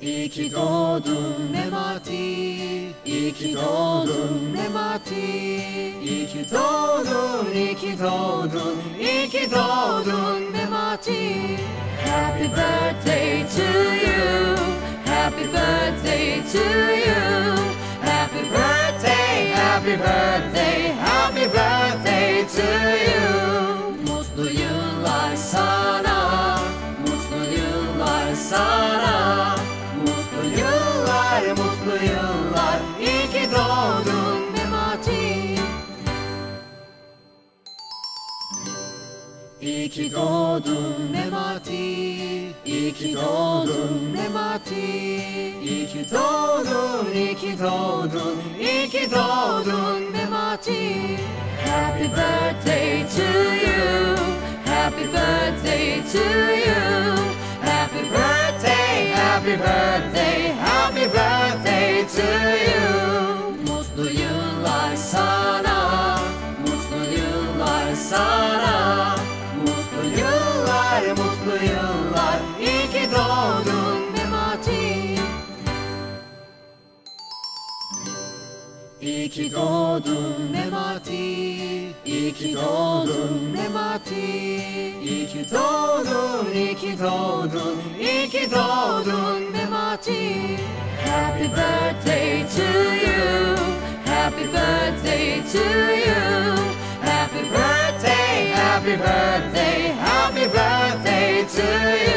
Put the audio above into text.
İyi ki doğdun Memati, iyi ki doğdun Memati. İyi ki doğdun, iyi ki doğdun, iyi ki doğdun Memati. Happy birthday to you, happy birthday to you. Happy birthday, happy birthday, happy birthday to you. Mutlu yıllar sana, mutlu yıllar sana. Mutlu yıllar, mutlu yıllar. İyi ki doğdun Memati. İyi ki doğdun Memati, iyi ki doğdun Memati. İyi ki doğdun, iyi ki doğdun, iyi ki doğdun Memati. Happy birthday to you, happy birthday to you. Happy birthday, happy birthday, happy birthday to you. Mutlu yıllar sana, mutlu yıllar sana. Mutlu yıllar, mutlu yıllar. İyi ki doğdun Memati. İyi ki doğdun Memati, iyi ki doğdun Memati. İyi ki doğdun, iyi ki doğdun, iyi ki doğdun Memati. Happy birthday to you, happy birthday to you. Happy birthday, happy birthday, happy birthday to you.